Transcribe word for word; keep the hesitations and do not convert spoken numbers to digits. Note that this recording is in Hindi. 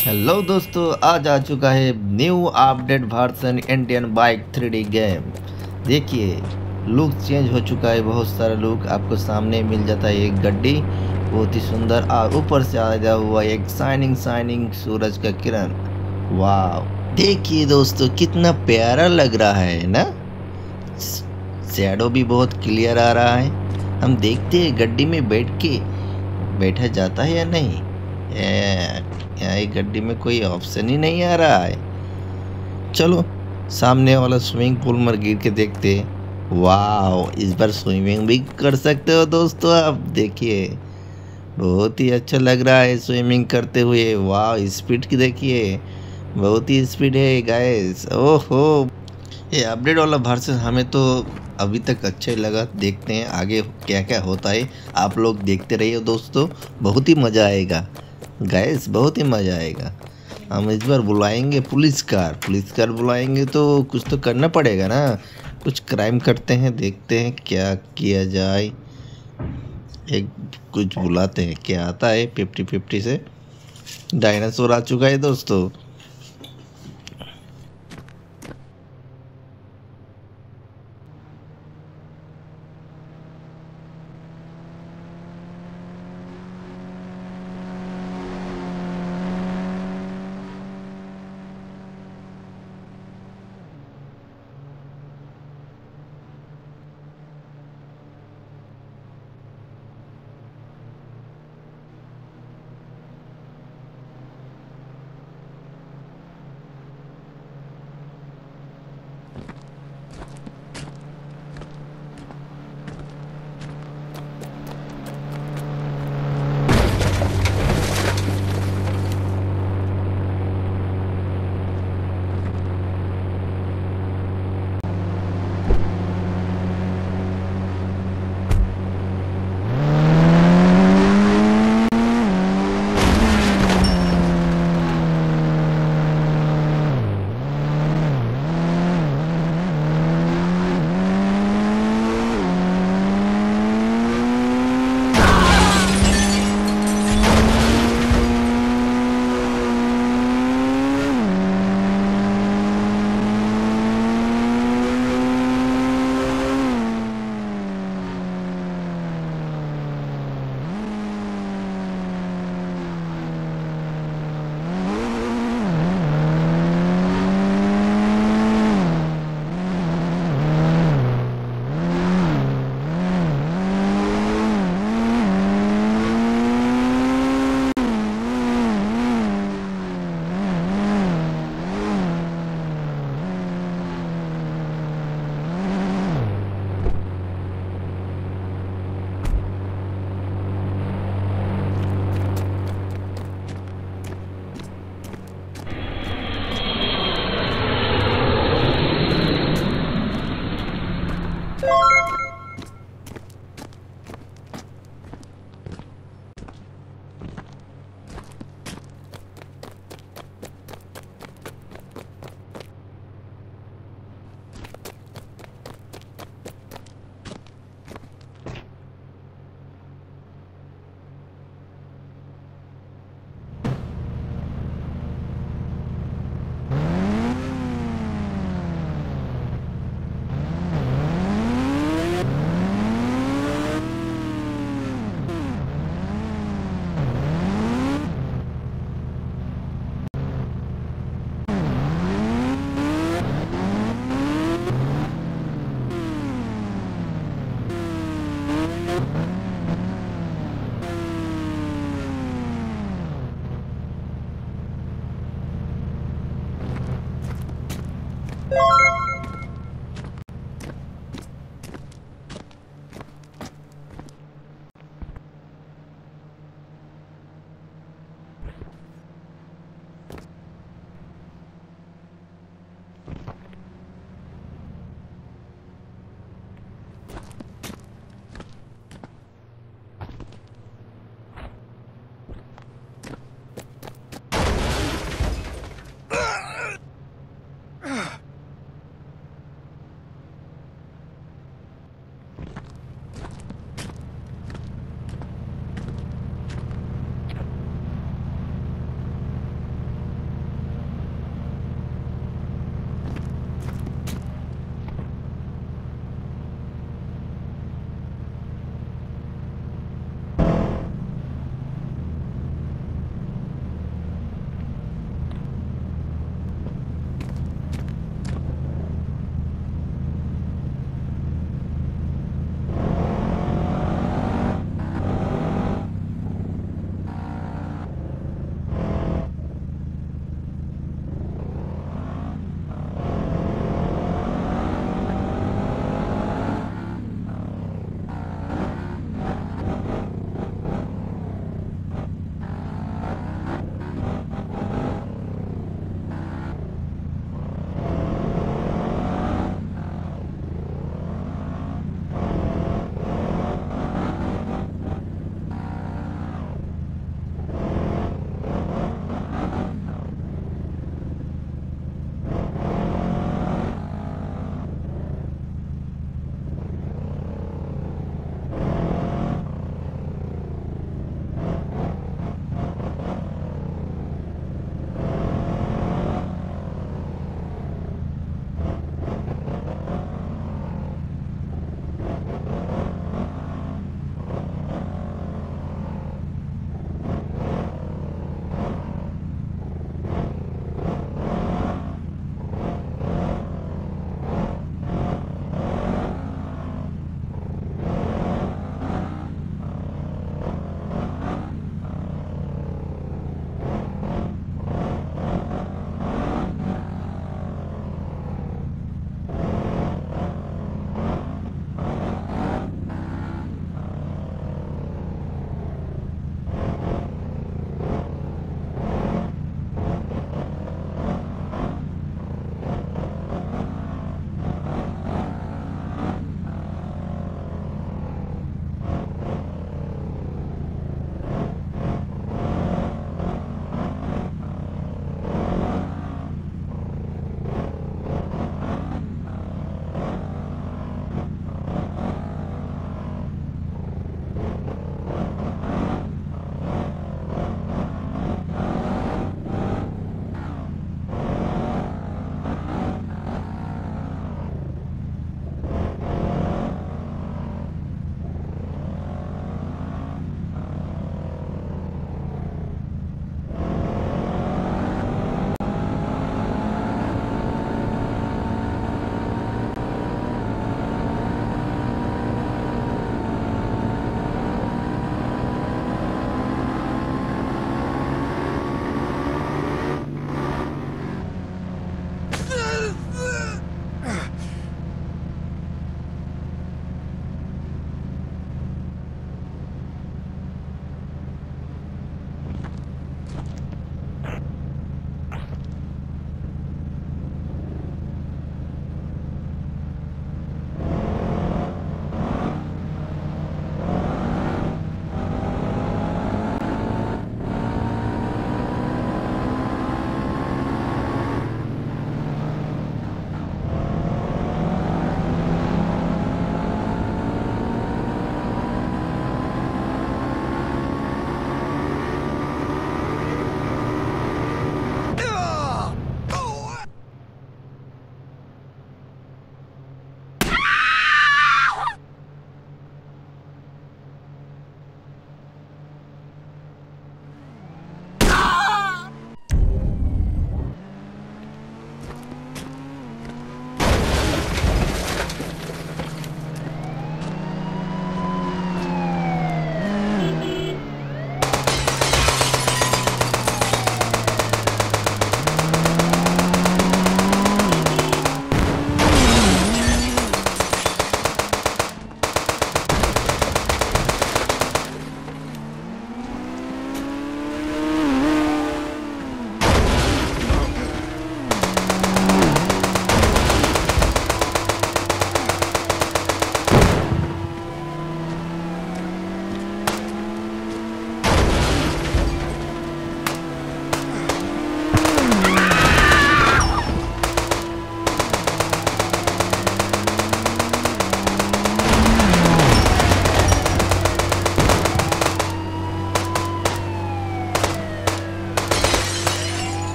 हेलो दोस्तों, आज आ चुका है new update version Indian bike three D game. देखिए लुक चेंज हो चुका है, बहुत सारा लुक आपको सामने मिल जाता है। एक गड्डी बहुत ही सुंदर और ऊपर से आया हुआ एक शाइनिंग शाइनिंग सूरज का किरण। वाह, देखिए दोस्तों कितना प्यारा लग रहा है ना। शैडो भी बहुत क्लियर आ रहा है। हम देखते हैं गड्डी में बैठ के बैठा जाता है या नहीं। यहाँ एक गड्डी में कोई ऑप्शन ही नहीं आ रहा है। चलो सामने वाला स्विमिंग पूल में गिर के देखते हैं। वाह, इस बार स्विमिंग भी कर सकते हो दोस्तों। आप देखिए बहुत ही अच्छा लग रहा है स्विमिंग करते हुए। वाह, स्पीड की देखिए, बहुत ही स्पीड है गाइस। ओहो, ये अपडेट वाला वर्जन हमें तो अभी तक अच्छा ही लगा। देखते हैं आगे क्या क्या होता है। आप लोग देखते रहिए दोस्तों, बहुत ही मज़ा आएगा गाइस, बहुत ही मज़ा आएगा। हम इस बार बुलाएंगे पुलिस कार पुलिस कार बुलाएंगे तो कुछ तो करना पड़ेगा ना। कुछ क्राइम करते हैं, देखते हैं क्या किया जाए। एक कुछ बुलाते हैं, क्या आता है। फिफ्टी फिफ्टी से डायनासोर आ चुका है दोस्तों।